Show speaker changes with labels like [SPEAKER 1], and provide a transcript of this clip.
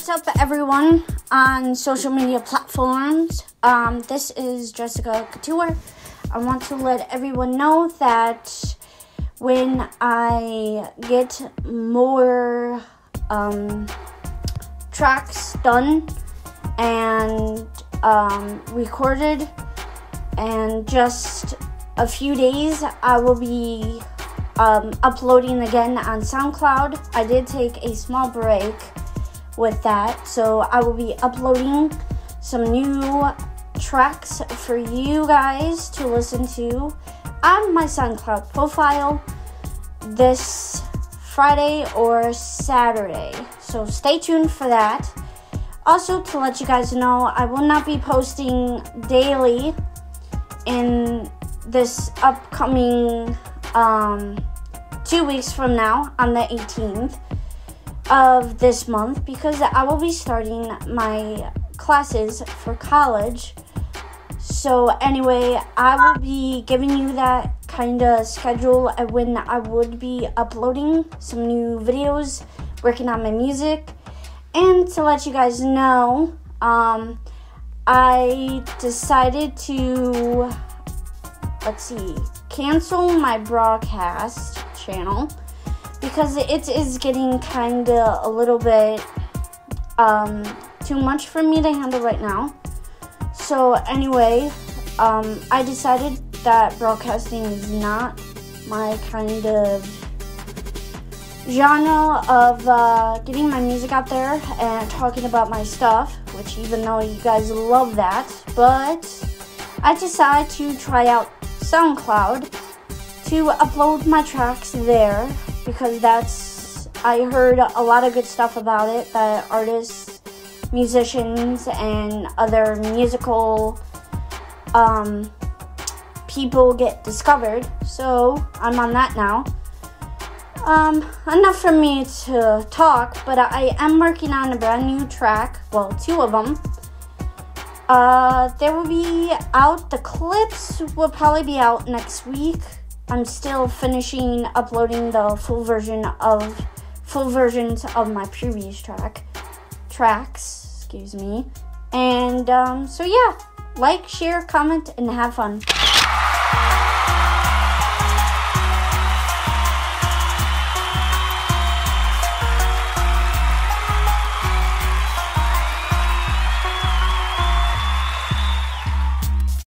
[SPEAKER 1] What's up, everyone on social media platforms? This is Jessica Couture. I want to let everyone know that when I get more tracks done and recorded, and just a few days, I will be uploading again on SoundCloud. I did take a small break with that, so I will be uploading some new tracks for you guys to listen to on my SoundCloud profile this Friday or Saturday, so stay tuned for that. Also, to let you guys know, I will not be posting daily in this upcoming 2 weeks from now on the 18th of this month, because I will be starting my classes for college. So anyway, I will be giving you that kind of schedule of when I would be uploading some new videos, working on my music. And to let you guys know, I decided to, cancel my broadcast channel because it is getting kind of a little bit too much for me to handle right now. So anyway, I decided that broadcasting is not my kind of genre of getting my music out there and talking about my stuff, which even though you guys love that, but I decided to try out SoundCloud to upload my tracks there, because I heard a lot of good stuff about it, that artists, musicians, and other musical people get discovered. So I'm on that now. Enough for me to talk, but I am working on a brand new track, well, 2 of them. They will be out, the clips will probably be out next week. I'm still finishing uploading the full versions of my previous tracks, And, so yeah, like, share, comment, and have fun.